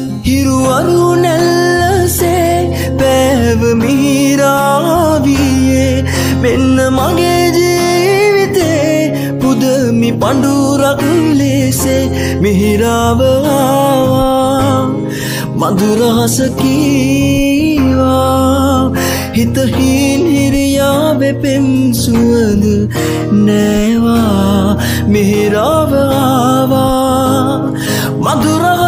හිරුවරු නැල්ලසේ පැව මිහිරාවියේ මෙන්න මගේ ජීවිතේ පුදමි පඳුරක් ලෙසේ මිහිරාව ආවා මధుරහස කීවා හිතහින් හිරියාවේ පෙම් සුවඳ නෑවා මිහිරාව ආවා මధుර